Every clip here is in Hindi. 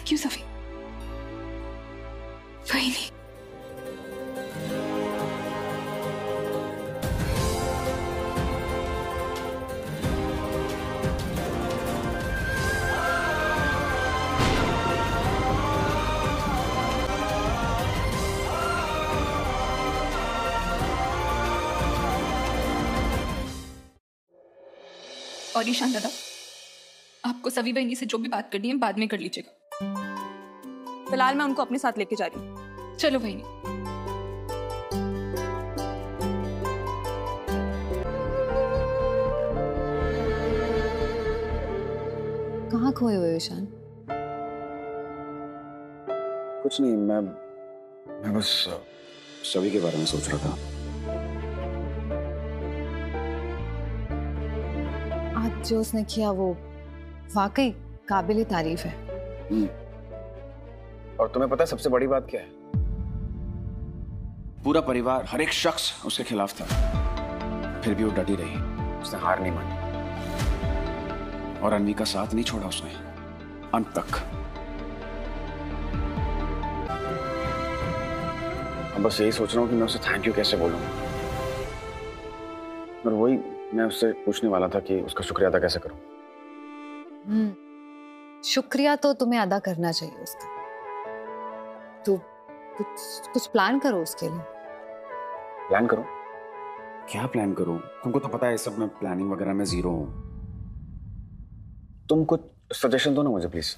Thank you Safi. वही नहीं, और ईशान दादा, आपको सभी बहनी से जो भी बात करनी है बाद में कर लीजिएगा। फिलहाल मैं उनको अपने साथ लेके जा रही हूँ। चलो बहनी। कहाँ खोए हुए हो ईशान? कुछ नहीं, मैं बस सभी के बारे में सोच रहा था। आज जो उसने किया वो वाकई काबिल तारीफ है। और तुम्हें पता है सबसे बड़ी बात क्या है? पूरा परिवार, हर एक शख्स उसके खिलाफ था, फिर भी वो डटी रही, उसने हार नहीं मानी और अन्वी का साथ नहीं छोड़ा उसने अंत तक। अब बस यही सोच रहा हूँ कि मैं उसे थैंक यू कैसे बोलूं, और वही मैं उससे पूछने वाला था कि उसका शुक्रिया अदा कैसे करूं। शुक्रिया तो तुम्हें अदा करना चाहिए उसका। तो कुछ प्लान करो उसके लिए। प्लान करूं? क्या प्लान करूं? तुमको तो पता है सब में प्लानिंग वगैरह में जीरो हूं। तुम कुछ सजेशन दो ना मुझे प्लीज।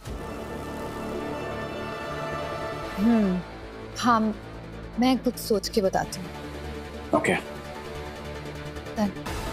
हाँ, मैं कुछ सोच के बताती हूँ। ओके। Done.